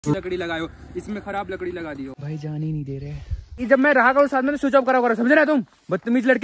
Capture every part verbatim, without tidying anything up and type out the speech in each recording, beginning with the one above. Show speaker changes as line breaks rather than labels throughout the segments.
लकड़ी लगायो, इसमें खराब लकड़ी लगा दियो।
भाई जान ही नहीं दे रहे।
जब मैं रहा करूँ साथ में स्विच ऑफ करा करो, समझ रहे तुम बदतमीज लड़के।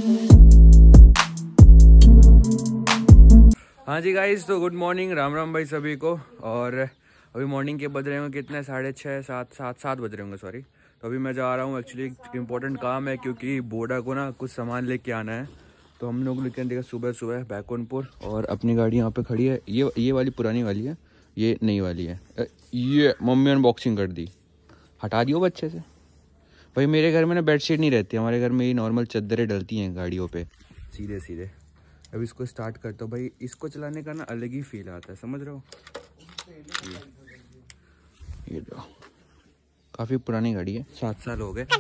हाँ जी गाइस, तो गुड मॉर्निंग, राम राम भाई सभी को। और अभी मॉर्निंग के बज रहे होंगे कितने, साढ़े छः सात सात सात बज रहे होंगे सॉरी। तो अभी मैं जा रहा हूँ, एक्चुअली इंपॉर्टेंट काम है क्योंकि बोडा को ना कुछ सामान लेके आना है। तो हम लोग लेके देखा सुबह सुबह बैकुंठपुर, और अपनी गाड़ी यहाँ पे खड़ी है। ये ये वाली पुरानी वाली है, ये नई वाली है। ये मम्मी अनबॉक्सिंग कर दी, हटा दियो बच्चे से। भाई मेरे घर में ना बेडशीट नहीं रहती, हमारे घर में ये नॉर्मल चादरें डलती हैं गाड़ियों पे सीधे सीधे। अब इसको स्टार्ट करता हूँ भाई, इसको चलाने का ना अलग ही फील आता है, समझ रहे हो। ये, ये जो काफ़ी पुरानी गाड़ी है, सात साल हो गए।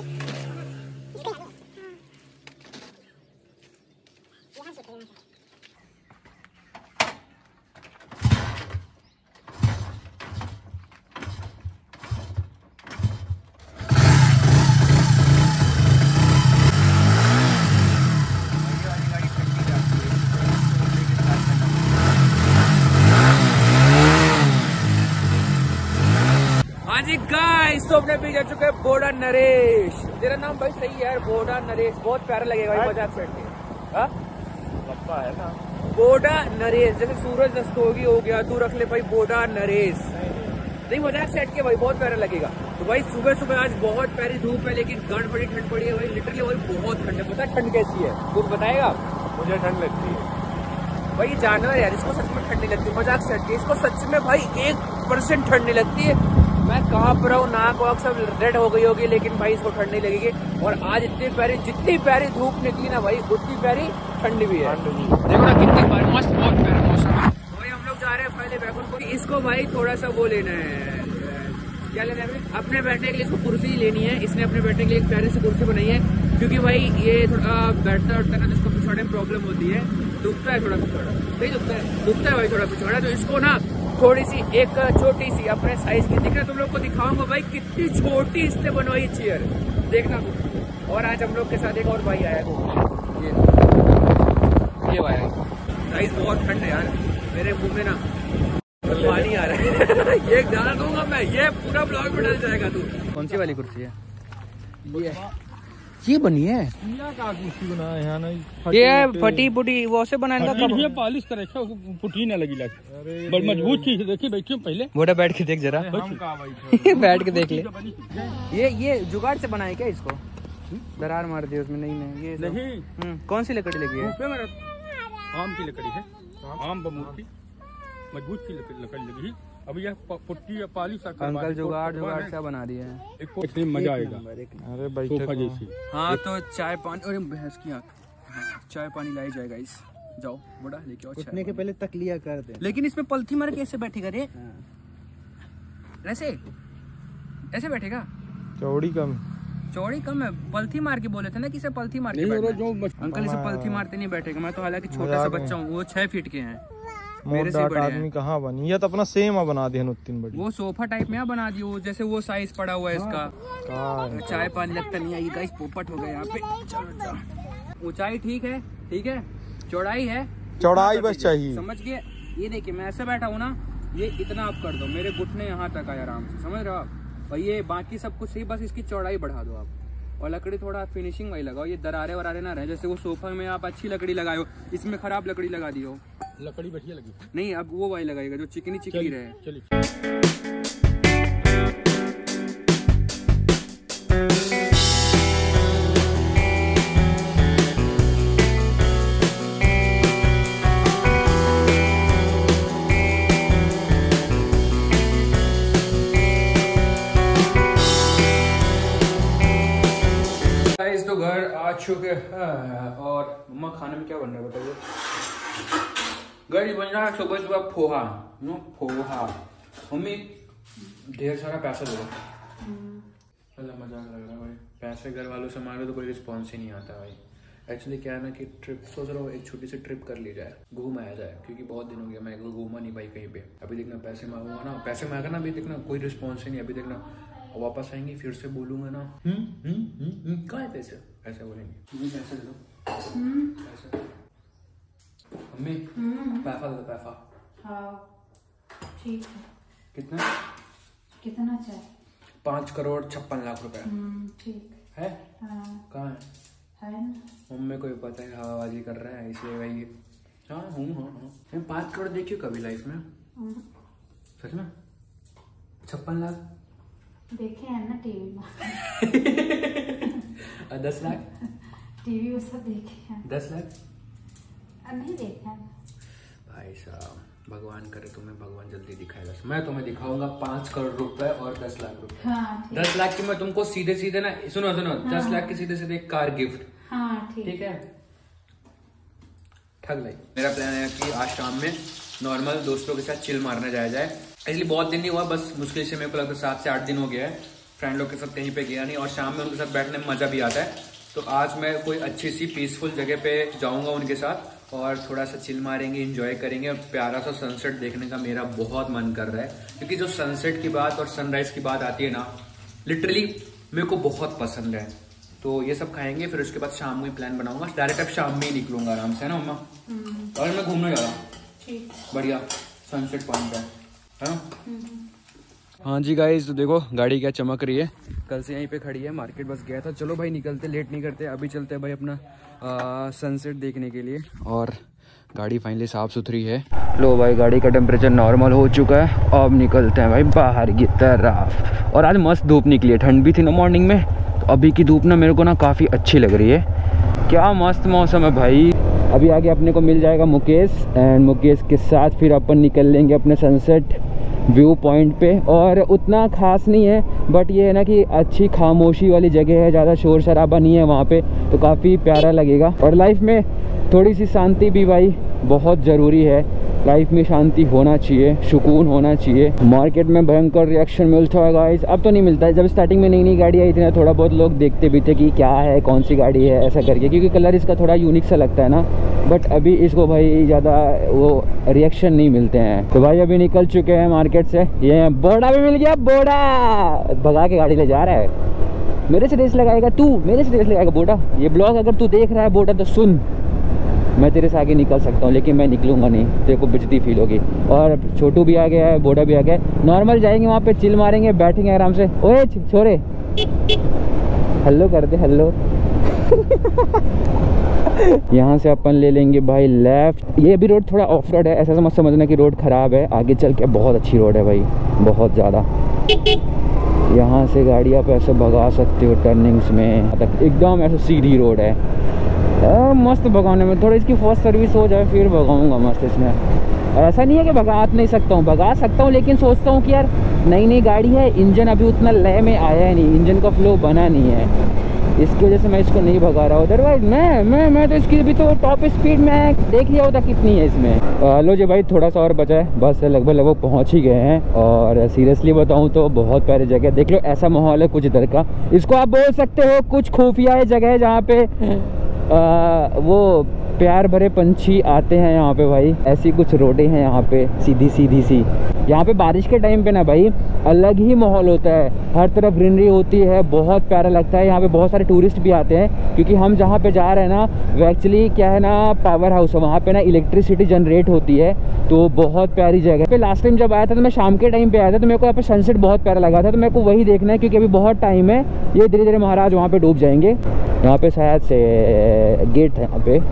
गाइस तो अपने पीछे जा चुके हैं बोडा नरेश। तेरा नाम भाई सही है यार, बोडा नरेश, बहुत प्यारा लगेगा भाई मजाक सेट के। हाँ लंबा है ना, बोडा नरेश, जैसे सूरज अस्तोगी हो गया, तू रख ले भाई बोडा नरेश। नहीं मजाक सेट के भाई, बहुत प्यारा लगेगा। तो भाई सुबह सुबह आज बहुत प्यारी धूप है, लेकिन गड़ बड़ी ठंड पड़ी है भाई, लिटरली भाई बहुत ठंड है। पता है ठंड कैसी है, कुछ बताएगा? मुझे ठंड लगती है भाई, जानवर यार, इसको सच में ठंड नहीं लगती, मजाक सेट के। इसको सच में भाई एक परसेंट ठंड नहीं लगती है। मैं कांप रहा हूँ, नाक वाक सब रेड हो गई होगी, लेकिन भाई इसको ठंड नहीं लगेगी। और आज इतनी प्यारी, जितनी प्यारी धूप निकली ना भाई, उतनी प्यारी ठंड भी है। देखो ना कितनी प्यारी, मस्त, बहुत प्यारा मौसम। भाई हम लोग जा रहे हैं पहले बैकुंठपुर। इसको भाई थोड़ा सा वो लेना है, क्या लेना है अपने बैठने के लिए, इसको कुर्सी लेनी है। इसने अपने बैठने के लिए एक प्यारी सी कुर्सी बनाई है, क्योंकि भाई ये थोड़ा बैठता उठता है, जिसको पिछवाड़े में प्रॉब्लम होती है, दुखता है थोड़ा पिछवाड़ा, नहीं दुखता है, दुखता है भाई थोड़ा पिछवाड़ा। तो इसको ना थोड़ी सी एक छोटी सी अपने साइज की, दिख रहा तुम लोग को दिखाऊंगा भाई कितनी छोटी इसने बनवाई चेयर, देखना। और आज हम लोग के साथ एक और भाई आया है, ये ये भाई गाइस, बहुत ठंड है यार, मेरे मुंह में ना पानी आ रहा है। ये गाना दूंगा मैं, ये पूरा ब्लॉग में डल जाएगा तू। कौन सी वाली कुर्सी है ये? ये बनी है, का कुर्सी बना है, ये फटी पुटी वो से बनाने का पॉलिश करे, पुटी ना लगी लग, बड़ी मजबूत चीज है। देखिए बैठिए पहले, बोटा बैठ के देख जरा, बैठ के देख ले। ये ये जुगाड़ से बनाए क्या इसको? दरार मार दी उसमें? नहीं नहीं, ये नहीं। कौन सी लकड़ी लगी है? आम की लकड़ी है, आम बमूल की मजबूत की लकड़ी लगी है। अब यह पुट्टी या पॉलिश अंकल जुगाड़ जुगाड़ क्या बना दिया है, एक मजा आएगा। अरे भाई जैसी। हाँ तो चाय पानी, अरे भैंस की आँख, चाय पानी लाई जाएगा। इस जाओ बड़ा लेके आओ, उठने के पहले तक लिया कर दे। लेकिन इसमें पलथी मार कैसे बैठेगा रे? ऐसे ऐसे बैठेगा? चौड़ी कम, चौड़ी कम है, पलथी मार के बोले थे ना कि इसे पलथी मार के बैठना। अंकल इसे पलथी मारते नहीं बैठेगा। मैं तो हालांकि छोटा सा बच्चा हूँ, वो छह फीट के हैं, मेरे से बड़े आदमी कहाँ बनी। ये तो अपना सेम बना दिया तीन बड़ी, वो सोफा टाइप में बना दिया, जैसे वो साइज पड़ा हुआ है इसका। चाय पानी लगता नहीं है, गाइस पोपट हो गया यहाँ पे। चलो ऊंचाई ठीक है, ठीक है, चौड़ाई है, चौड़ाई बस चाहिए, समझ गए। ये देखिए मैं ऐसे बैठा हूँ ना, ये इतना आप कर दो, मेरे घुटने यहाँ तक आए आराम से, समझ रहे हो आप। और ये बाकी सब कुछ सही, बस इसकी चौड़ाई बढ़ा दो आप। और लकड़ी थोड़ा फिनिशिंग वही लगाओ, ये दरारे वरारे ना रहे। जैसे वो सोफा में आप अच्छी लकड़ी लगाए हो, इसमें खराब लकड़ी लगा दी हो। लकड़ी बढ़िया लगी नहीं, अब वो वाली लगाएगा जो चिकनी चिकनी रहे। चलिए तो घर आ चुके हैं, और मम्मा खाने में क्या बन रहा है बताइए? गाड़ी बन रहा है सुबह सुबह पोहा, नो पोहा। मम्मी ढेर सारा पैसा दो। अल्लाह मजाक लग रहा है भाई, पैसे घर वालों से मांगो तो कोई रिस्पॉन्स ही नहीं आता भाई। एक्चुअली क्या है ना कि ट्रिप सोच रहा हूँ, एक छोटी सी ट्रिप कर ली जाए, घूम आया जाए, क्योंकि बहुत दिन हो गया मैं घूमा नहीं भाई कहीं पे। अभी देखना पैसे मांगूंगा ना, पैसे मांगा ना, अभी देखना कोई रिस्पॉन्स ही नहीं। अभी देखना वापस आएंगे फिर से बोलूंगा ना, हम्म हम्म हम्म कहाँ है पैसे, ऐसे बोलेंगे। पैसे दे दो मम्मी, पैसा दो पैसा। हाँ ठीक है। कितना?
कितना चाहिए?
पाँच करोड़ छप्पन लाख रुपए।
ठीक
है।
हाँ।
कहाँ है?
है ना।
मम्मी को भी पता है हवाबाजी कर रहा है इसलिए भाई। हाँ हूँ हाँ हाँ मैं पाँच करोड़ देखियो कभी लाइफ में? सच में? छप्पन लाख
देखे हैं ना टीवी में।
और दस लाख
टीवी में सब देखे हैं।
दस लाख
नहीं देखा
भाई साहब। भगवान करे तुम्हें भगवान जल्दी दिखाएगा। मैं तुम्हें दिखाऊंगा पाँच करोड़ रुपए और दस लाख रुपए।
हाँ,
दस लाख की मैं तुमको सीधे सीधे ना सुनो सुनो हाँ, दस लाख की सीधे सीधे कार गिफ्ट।
हाँ ठीक
ठीक है। ठग लाई। मेरा प्लान है कि आज शाम में नॉर्मल दोस्तों के साथ चिल मारने जाया जाए। इसलिए बहुत दिन नहीं हुआ, बस मुश्किल से मेरे को लगता है सात से आठ दिन हो गया है फ्रेंड लोग के साथ कहीं पे गया नहीं, और शाम में उनके साथ बैठने में मजा भी आता है। तो आज मैं कोई अच्छी सी पीसफुल जगह पे जाऊंगा उनके साथ और थोड़ा सा चिल मारेंगे, एंजॉय करेंगे, और प्यारा सा सनसेट देखने का मेरा बहुत मन कर रहा है। क्योंकि जो सनसेट की बात और सनराइज की बात आती है ना, लिटरली मेरे को बहुत पसंद है। तो ये सब खाएंगे, फिर उसके बाद शाम में प्लान बनाऊंगा। डायरेक्ट अब शाम में ही निकलूंगा आराम से, है ना मम्मा? और मैं घूमने जा रहा हूँ बढ़िया सनसेट पॉइंट पे, है ना? हाँ जी गाइस, तो देखो गाड़ी क्या चमक रही है। कल से यहीं पे खड़ी है, मार्केट बस गया था। चलो भाई निकलते, लेट नहीं करते, अभी चलते हैं भाई अपना सनसेट देखने के लिए। और गाड़ी फाइनली साफ़ सुथरी है। लो भाई गाड़ी का टेम्परेचर नॉर्मल हो चुका है। अब निकलते हैं भाई बाहर की तरफ। और आज मस्त धूप निकली है, ठंड भी थी ना मॉर्निंग में, तो अभी की धूप ना मेरे को ना काफ़ी अच्छी लग रही है। क्या मस्त मौसम है भाई। अभी आगे अपने को मिल जाएगा मुकेश, एंड मुकेश के साथ फिर अपन निकल लेंगे अपने सनसेट व्यू पॉइंट पे। और उतना खास नहीं है, बट ये है ना कि अच्छी खामोशी वाली जगह है, ज़्यादा शोर शराबा नहीं है वहाँ पे, तो काफ़ी प्यारा लगेगा। और लाइफ में थोड़ी सी शांति भी भाई बहुत ज़रूरी है। लाइफ में शांति होना चाहिए, सुकून होना चाहिए। मार्केट में भयंकर रिएक्शन मिलता है गाइस, अब तो नहीं मिलता है। जब स्टार्टिंग में नई नई गाड़ी आई थी ना, थोड़ा बहुत लोग देखते भी थे कि क्या है, कौन सी गाड़ी है, ऐसा करके, क्योंकि कलर इसका थोड़ा यूनिक सा लगता है ना। बट अभी इसको भाई ज़्यादा वो रिएक्शन नहीं मिलते हैं। तो भाई अभी निकल चुके हैं मार्केट से। ये बोड़ा भी मिल गया, बोड़ा भगा के गाड़ी ले जा रहा है। मेरे से रेस लगाएगा तू, मेरे से रेस लगाएगा बोड़ा। ये ब्लॉग अगर तू देख रहा है बोड़ा, तो सुन, मैं तेरे से आगे निकल सकता हूँ, लेकिन मैं निकलूंगा नहीं, तेरे को बेइज्जती फील होगी। और छोटू भी आ गया है, बोड़ा भी आ गया है। नॉर्मल जाएंगे वहाँ पे, चिल मारेंगे, बैठेंगे आराम से। ओए छोरे, हेलो कर दे, हेलो। यहाँ से अपन ले लेंगे भाई लेफ्ट। ये भी रोड थोड़ा ऑफ रोड है, ऐसा मत समझना कि रोड ख़राब है। आगे चल के बहुत अच्छी रोड है भाई, बहुत ज़्यादा। यहाँ से गाड़ी आप ऐसे भगा सकते हो टर्निंग्स में, एकदम ऐसे सीधी रोड है। आ, मस्त भगाने में, थोड़ी इसकी फर्स्ट सर्विस हो जाए फिर भगाऊंगा मस्त इसमें। ऐसा नहीं है कि भगा नहीं सकता हूँ, भगा सकता हूँ, लेकिन सोचता हूँ कि यार नई नई गाड़ी है, इंजन अभी उतना लय में आया है नहीं, इंजन का फ्लो बना नहीं है, इसकी वजह से मैं इसको नहीं भगा रहा हूँ। अदरवाइज मैं मैं मैं तो इसकी भी तो टॉप स्पीड में देख लिया होता कितनी है इसमें। लो जी भाई, थोड़ा सा और बचा है, बस लगभग लगभग पहुँच ही गए हैं। और सीरियसली बताऊँ तो बहुत प्यारी जगह, देख लो ऐसा माहौल है कुछ इधर का, इसको आप बोल सकते हो कुछ खुफिया जगह है जहाँ पे आ, वो प्यार भरे पंछी आते हैं यहाँ पे भाई। ऐसी कुछ रोडें हैं यहाँ पे सीधी सीधी सी। यहाँ पे बारिश के टाइम पे ना भाई अलग ही माहौल होता है, हर तरफ ग्रीनरी होती है, बहुत प्यारा लगता है। यहाँ पे बहुत सारे टूरिस्ट भी आते हैं, क्योंकि हम जहाँ पे जा रहे हैं ना, वो एक्चुअली क्या है ना, पावर हाउस है, वहाँ पे ना इलेक्ट्रिसिटी जनरेट होती है। तो बहुत प्यारी जगह पे। लास्ट टाइम जब आया था तो मैं शाम के टाइम पे आया था, तो मेरे को यहाँ पे सनसेट बहुत प्यारा लगा था, तो मेरे को वही देखना है, क्योंकि अभी बहुत टाइम है। ये धीरे धीरे महाराज वहाँ पे डूब जाएंगे। यहाँ पे शायद से गेट है यहाँ पे।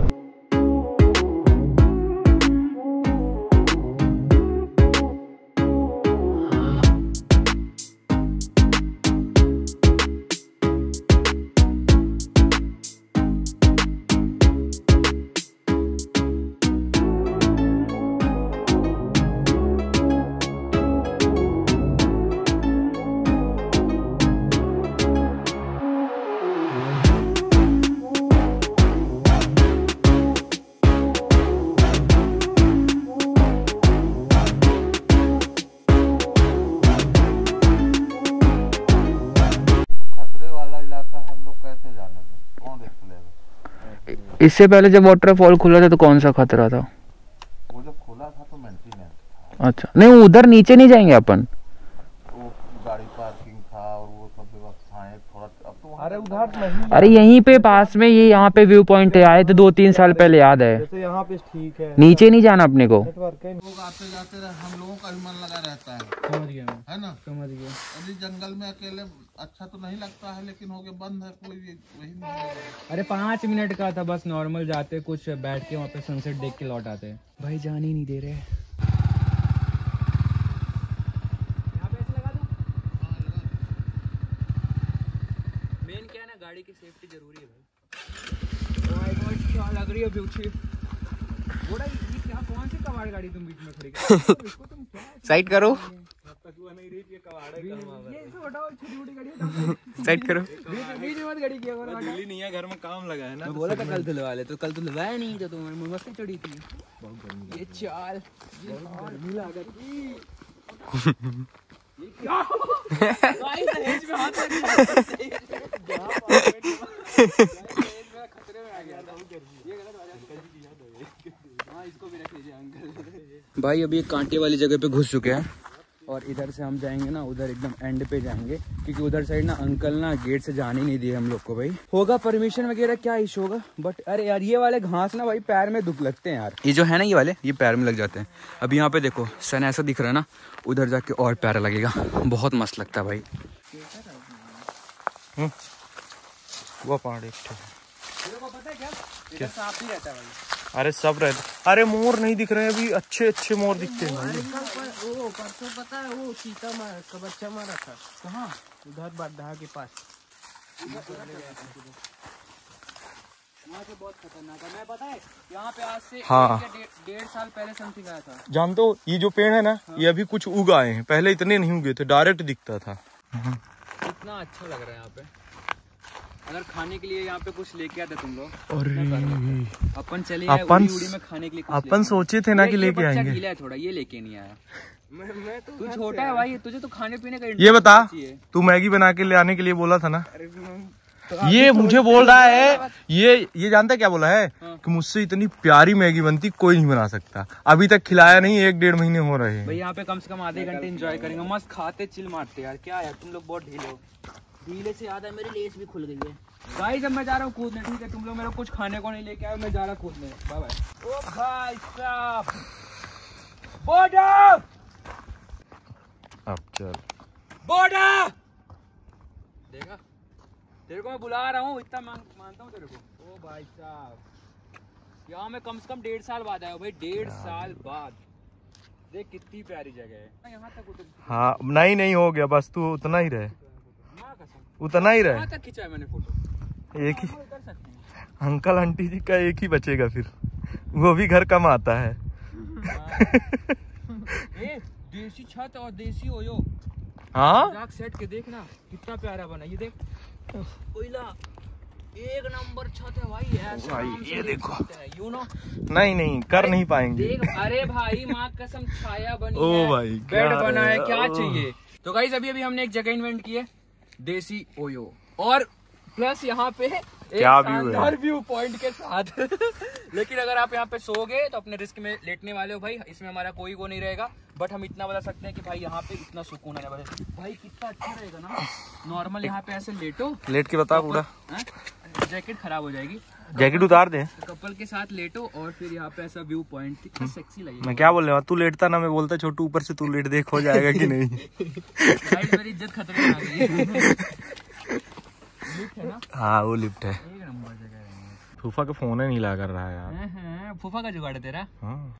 इससे पहले जब वाटरफॉल खुला था तो कौन सा खतरा था?
वो जब खुला था तो मेंटेनेंस था।
अच्छा, नहीं उधर नीचे नहीं जाएंगे अपन?
वो गाड़ी पार्किंग था और वो सब व्यवस्थाएं थोड़ा अब तो। अरे उधर नहीं,
अरे यहीं पे पास में ये यहाँ पे व्यू पॉइंट है, आए थे दो तीन साल पहले, याद है।
जैसे यहाँ पे ठीक है,
नीचे नहीं जाना अपने को।
नेटवर्क है, लोग आते जाते रहे, हम लोगों का भी मन लगा रहता है।
समझ गया मैं,
है ना,
समझ गया।
अभी जंगल में अकेले अच्छा तो नहीं लगता है, लेकिन हो गया बंद है, कोई वही नहीं है।
अरे पाँच मिनट का था बस, नॉर्मल जाते कुछ बैठ के वहाँ पे सनसेट देख के लौट आते।
भाई जान ही नहीं दे रहे।
मेन क्या है ना, गाड़ी की सेफ्टी जरूरी है भाई। ओह माय गॉड क्या लग रही है ब्यूटी। बोला ये क्या, कौन सी कबाड़ गाड़ी तुम बीच में खड़ी कर रहे हो? इसको तुम क्या
साइड करो, साइड करो।
बीच में मत गाड़ी किया करो। दिल्ली नहीं है, घर में काम लगा है ना। मैं बोला था कल धुलवा ले, तो कल तो धुलवाया नहीं, तो तुम्हारी मस्ती चढ़ी थी। बहुत गर्मी, ये चाल गर्मी लग रही। ये क्या गाइस, दहेज में हाथ लग गया, खतरे में आ गया था। ये गलत बात है। हां इसको भी रख लीजिए अंकल। भाई अभी एक कांटे वाली जगह पे घुस चुके हैं और इधर से हम जाएंगे ना, उधर एकदम एंड पे जाएंगे, क्योंकि उधर साइड ना अंकल ना गेट से जाने नहीं दिए हम लोग को। भाई होगा परमिशन वगैरह क्या इशू होगा, बट अरे यार ये वाले घास ना भाई पैर में दुख लगते हैं यार। ये जो है ना, ये वाले ये पैर में लग जाते हैं। अभी यहाँ पे देखो सन ऐसा दिख रहा है ना, उधर जाके और पैर लगेगा, बहुत मस्त लगता है भाई।
वो पहाड़ एक
पता है क्या, क्या सांप ही रहता है भाई।
अरे सब रहते, अरे मोर नहीं दिख रहे हैं अभी, अच्छे अच्छे मोर दिखते हैं भाई।
वो परसों पता है वो चीता मार का बच्चा मारा था। कहाँ? उधर बाडा के पास। वहाँ से बहुत खतरनाक है। मैं पता है यहाँ पे आज से
हाँ।
डेढ़ साल पहले समथिंग आया था।
जानते हो ये जो पेड़ है ना, हाँ। ये अभी कुछ उग आए हैं, पहले इतने नहीं उगे थे, डायरेक्ट दिखता था।
कितना अच्छा लग रहा है यहाँ पे। अगर खाने के लिए यहाँ पे कुछ लेके आते तुम लोग, अपन चले अपन उड़ी में खाने के लिए।
अपन सोचे थे ना कि लेके आएंगे।
गीला है थोड़ा, ये लेके नहीं आया। मैं, मैं तो तू छोटा है भाई, तुझे तो खाने पीने का।
ये बता, तू मैगी बना के ले आने के लिए बोला था ना। तो ये मुझे बोल रहा है, ये ये जानता क्या बोला है, हाँ। कि मुझसे इतनी प्यारी मैगी बनती कोई नहीं बना सकता। अभी तक खिलाया नहीं, एक डेढ़ महीने हो रहे हैं।
भाई यहाँ पे कम से कम आधे घंटे एंजॉय करेंगे, मस्त खाते चिल मारते यार। क्या यार तुम लोग बहुत ढीले हो। ढीले से याद है मेरी लेस भी खुल गई है। गाइस जब मैं जा रहा हूँ कूदने, ठीक है, तुम लोग मेरे कुछ खाने को नहीं लेके आए, मैं जा रहा कूदने। Bye bye. ओ भाई साहब, बॉर्डर
अब चल
बॉर्डर देखा, तेरे को मैं बुला रहा हूँ, इतना मान, मानता हूँ तेरे को। ओ भाई साहब, यहाँ मैं कम से कम डेढ़ साल बाद आया भाई, डेढ़ साल बाद। देख कितनी प्यारी जगह है। यहाँ तक उतर,
हाँ नहीं नहीं हो गया, बस तू उतना ही रहे, उतना ही रहे।
तक खिंचा है मैंने फोटो,
एक ही अंकल आंटी जी का एक ही बचेगा, फिर वो भी घर कम आता है।
ए, देसी छत और देसी ओयो।
हाँ
सेट के देखना कितना प्यारा बना, ये देख कोयला, एक नंबर छत है भाई। ऐसा
भाई ये देखो,
यू नो
नहीं नहीं कर नहीं पाएंगे।
देख, अरे भाई माँ कसम, छाया बनी
ओ
है,
भाई
बेड बना है, क्या चाहिए। तो गाइस अभी अभी हमने एक जगह इन्वेंट की है, देसी ओयो, और प्लस यहाँ पे
क्या व्यू है,
व्यू पॉइंट के साथ। लेकिन अगर आप यहाँ पे सोओगे तो अपने रिस्क में लेटने वाले हो भाई, इसमें हमारा कोई वो नहीं रहेगा। बट हम इतना बता सकते हैं कि भाई यहाँ पे इतना सुकून है भाई। भाई कितना अच्छा रहेगा ना, नॉर्मल यहाँ पे ऐसे लेटो,
लेट के बता पूरा,
जैकेट खराब हो जाएगी,
जैकेट उतार दे,
कपल के साथ लेटो और फिर यहाँ पे ऐसा व्यू पॉइंट, कितना सेक्सी लगेगा।
मैं क्या बोल रहा हूँ, तू लेटता ना, मैं बोलता छोटू ऊपर से तू लेट देख हो जाएगा कि नहीं।
मेरी इज्जत खतरे में आ गई। लिफ्ट है ना?
हाँ वो लिफ्ट है,
एक नंबर जगह है।
फूफा का फोन ही नहीं ला कर रहा है यार।
फूफा का जुगाड़ है तेरा।
हाँ।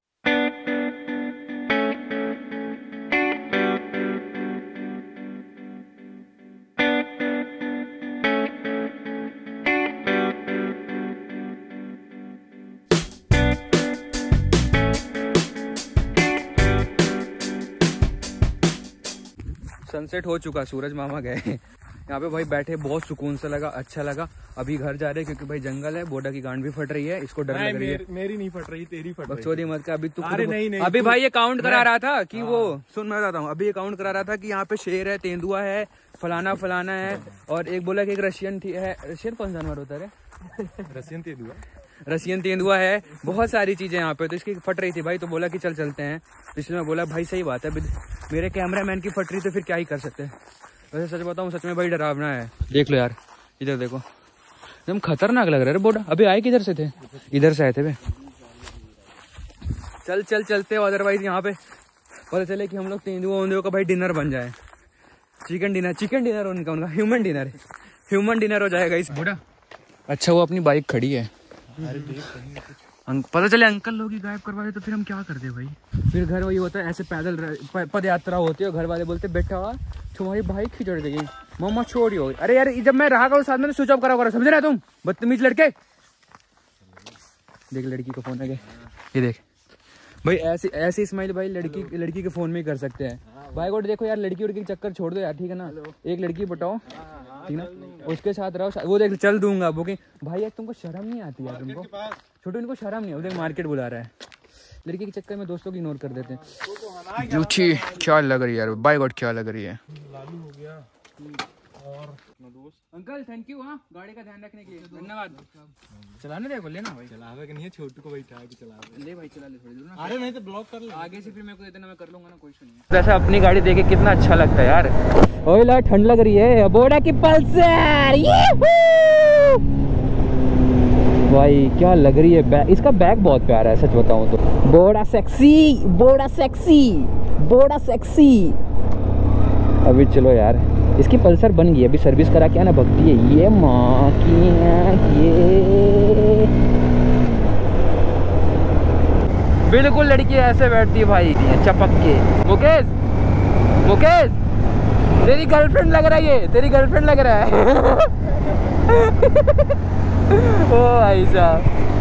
सनसेट हो चुका, सूरज मामा गए यहाँ पे भाई, बैठे बहुत सुकून से लगा, अच्छा लगा। अभी घर जा रहे हैं क्योंकि भाई जंगल है, बोडा की गांड भी फट रही है, इसको डर लग रही है।
मेरी नहीं फट रही, तेरी फट रही है।
बकचोदी मत कर, अभी तू
अरे नहीं नहीं,
अभी भाई ये काउंट करा रहा था कि वो सुन, मैं बताता हूँ, अभी ये काउंट करा रहा था कि यहाँ पे शेर है, तेंदुआ है, फलाना फलाना है, और एक बोला कि एक रशियन थी है। रशियन कौन जानवर होता है?
रशियन तेंदुआ,
रसियन तेंदुआ है, बहुत सारी चीजें यहाँ पे। तो इसकी फट रही थी भाई, तो बोला कि चल चलते हैं। इसलिए मैं बोला भाई सही बात है, मेरे कैमरामैन की फट रही तो फिर क्या ही कर सकते हैं। वैसे सच बताऊँ सच में भाई डरावना है। देख लो यार, इधर देखो, एकदम खतरनाक लग रहा है बोर्ड। अभी आए किधर से थे? इधर से आए थे वे। चल चल चलते हो, अदरवाइज यहाँ पे पता चले कि हम लोग तेंदुआ वेंदुआ का भाई डिनर बन जाए। चिकन डिनर, चिकन डिनर उनका उनका ह्यूमन डिनर, ह्यूमन डिनर हो जाएगा इस बोड़ा। अच्छा वो अपनी बाइक खड़ी है। पता चले अंकल लोग ही गायब करवा दे तो फिर हम क्या करते भाई? फिर घर वही होता है, ऐसे पैदल पद यात्रा होती है, घर वाले बोलते बेटा तुम्हारी बाइक खिंचड़ गई, मम्मा छोड़ी हो। अरे यार जब मैं रहा करूँ साथ में तो स्विच ऑफ करा करो, समझ रहे तुम बदतमीज लड़के। देख लड़की का फोन है, ये देख भाई, ऐसी ऐसी स्माइल भाई लड़की लड़की के फोन में ही कर सकते हैं भाई। को देखो यार, लड़की उड़की चक्कर छोड़ दो यार, ठीक है ना? एक लड़की बताओ, ठीक ना, उसके साथ रहो। वो देख चल दूंगा बुकिंग भाई। यार तुमको शर्म नहीं आती यार? तुमको छोटू इनको शर्म नहीं है? देख मार्केट बुला रहा है, लड़की के चक्कर में दोस्तों को इग्नोर कर देते हैं। जूठी क्या लग रही है यार, बाय गॉड क्या लग रही है। अंकल थैंक यू, हाँ गाड़ी का ध्यान रखने के लिए धन्यवाद। चलाने दे बोले ना भाई।
चलावे के नहीं है, छोटू को बैठा है कि चलावे।
ले भाई चला ले थोड़ी दूर ना।
अरे नहीं तो ब्लॉक कर ले
आगे से, फिर मेरे को देना, मैं कर लूंगा ना, कोई इशू नहीं है। वैसे अपनी गाड़ी देखे कितना अच्छा लगता है यार। ओए ला ठंड लग रही है। बोड़ा की पल्सर भाई क्या लग रही है। बैग, इसका बैग बहुत प्यारा है सच बताऊं तो। बोड़ा सेक्सी, बोड़ा सेक्सी, बोड़ा सेक्सी। अभी चलो यार, इसकी पल्सर बन गई, अभी सर्विस करा के आना भक्ति है। ये माँ की ये बिल्कुल लड़की ऐसे बैठती है भाई, चपक के। मुकेश, मुकेश तेरी गर्लफ्रेंड लग रहा है, ये तेरी गर्लफ्रेंड लग रहा है। ओ भाई साहब